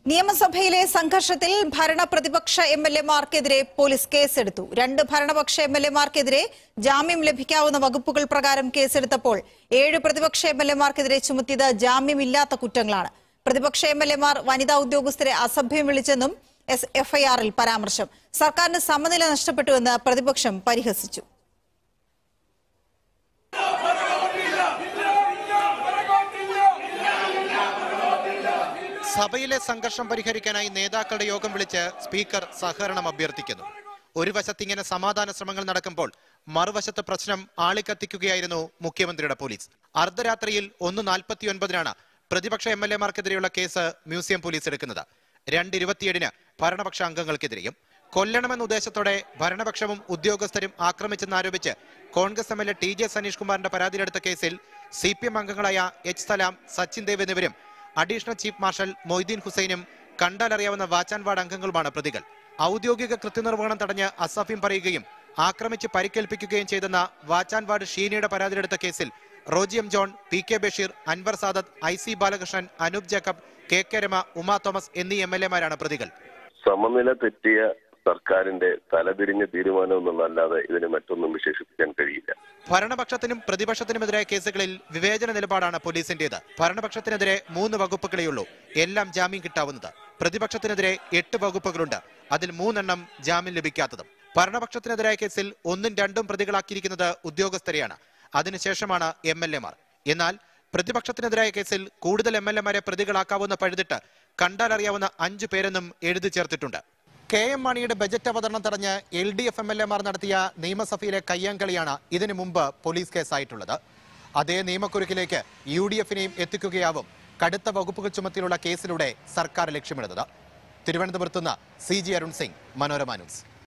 നിയമസഭയിലെ സംഘർഷത്തിൽ ഭരണപ്രതിപക്ഷ എംഎൽഎമാർക്കെതിരെ പോലീസ് കേസെടുത്തു. 2 ഭരണപക്ഷ എംഎൽഎമാർക്കെതിരെ ജാമ്യം ലഭിക്കാവുന്ന വകുപ്പുകൾ പ്രകാരം കേസെടുത്തപ്പോൾ 7 പ്രതിപക്ഷ എംഎൽഎമാർക്കെതിരെ ചുമത്തിയത് ജാമ്യമില്ലാത്ത കുറ്റങ്ങളാണ്. പ്രതിപക്ഷ എംഎൽഎമാർ വനിതാ ഉദ്യോഗസ്ഥരെ അസഭ്യം വിളിച്ചെന്നും എഫ്ഐആറിൽ പരാമർശം. സർക്കാരിന് സമനില നഷ്ടപ്പെട്ടുവെന്ന് പ്രതിപക്ഷം പരിഹസിച്ചു. സഭയിലെ സംഘർഷം പരിഹരിക്കാനായി നേതാക്കളുടെ യോഗം വിളിച്ച് സ്പീക്കർ സഹകരണം അഭ്യർത്ഥിക്കുന്നു. ഒരു വശത്ത് ഇങ്ങനെ സമാധാന ശ്രമങ്ങൾ നടക്കുമ്പോൾ മറുവശത്ത് പ്രശ്നം ആളിക്കത്തിക്കുകയായിരുന്നു മുഖ്യമന്ത്രിയുടെ പോലീസ്. അർദ്ധരാത്രിയിൽ 1:49 പ്രതിപക്ഷ എംഎൽഎമാർക്കെതിരെയുള്ള കേസ് മ്യൂസിയം പോലീസ് എടുക്കുന്നത്. 2:27 ഭരണപക്ഷ അംഗങ്ങൾക്കെതിരെയും. കൊല്ലണമെന്ന ഉദ്ദേശത്തോടെ ഭരണപക്ഷവും ഉദ്യോഗസ്ഥരും ആക്രമിച്ചെന്നാരോപിച്ച് കോൺഗ്രസ് എംഎൽഎ ടി.ജെ. സനീഷ് കുമാറിന്റെ പരാതിയിലെടുത്ത കേസിൽ CPM അംഗങ്ങളായ എച്ച്. സലാം, സച്ചിൻ ദേവ് എന്നിവരും അഡീഷണൽ ചീഫ് മാർഷൽ മൊയ്തീൻ ഹുസൈനും കണ്ടാലറിയാവുന്ന വാച്ച് ആൻഡ് വാർഡ് അംഗങ്ങളുമാണ് പ്രതികൾ. ഔദ്യോഗിക കൃത്യനിർവഹണം തടഞ്ഞ് അസഭ്യം പറയുകയും ആക്രമിച്ച് പരിക്കേൽപ്പിക്കുകയും ചെയ്തെന്ന വാച്ച് ആൻഡ് വാർഡ് ഷീനയുടെ പരാതിയിലെടുത്ത കേസിൽ Roji M John, P K. Basheer, Anwar Sadath, IC Balakrishnan, Anoop Jacob, K Rama, Uma Thomas എന്നീ എംഎൽഎമാരാണ് പ്രതികൾ. സമനില തെറ്റിയ സർക്കാരിന്റെ തലതിരിഞ്ഞ തീരുമാനം എന്നല്ലാതെ ഇതിന് മറ്റൊന്നും വിശേഷിപ്പിക്കാൻ കഴിയില്ല. ഭരണപക്ഷത്തിനും പ്രതിപക്ഷത്തിനുമെതിരായ കേസുകളിൽ വിവേചന നിലപാടാണ് പോലീസിന്റേത്. ഭരണപക്ഷത്തിനെതിരെ 3 വകുപ്പുകളെയുള്ളൂ, എല്ലാം ജാമ്യം കിട്ടാവുന്നത്. പ്രതിപക്ഷത്തിനെതിരെ 8 വകുപ്പുകളുണ്ട്, അതിൽ 3 ജാമ്യം ലഭിക്കാത്തതും. ഭരണപക്ഷത്തിനെതിരായ കേസിൽ 1ഉം 2ഉം പ്രതികളാക്കിയിരിക്കുന്നത് ഉദ്യോഗസ്ഥരെയാണ്, അതിനുശേഷമാണ് MLA മാർ. എന്നാൽ പ്രതിപക്ഷത്തിനെതിരായ കേസിൽ കൂടുതൽ MLA മാരെ പ്രതികളാക്കാവുന്ന പഴുതിട്ട് കണ്ടാലറിയാവുന്ന 5 പേരെന്നും എഴുതി ചേർത്തിട്ടുണ്ട്. KM മാണിയുടെ ബജറ്റ് അവതരണം തടഞ്ഞ് LDF MLA മാർ നടത്തിയ നിയമസഭയിലെ കയ്യാങ്കളിയാണ് ഇതിനു മുമ്പ് പോലീസ് കേസായിട്ടുള്ളത്. അതേ നിയമക്കുരുക്കിലേക്ക് UDF-നെയും എത്തിക്കുകയാവും കടുത്ത വകുപ്പുകൾ ചുമത്തിയുള്ള കേസിലൂടെ സർക്കാർ ലക്ഷ്യമിടുന്നത്. തിരുവനന്തപുരത്ത് നിന്ന് CG അരുൺ സിംഗ്, മനോരമ ന്യൂസ്.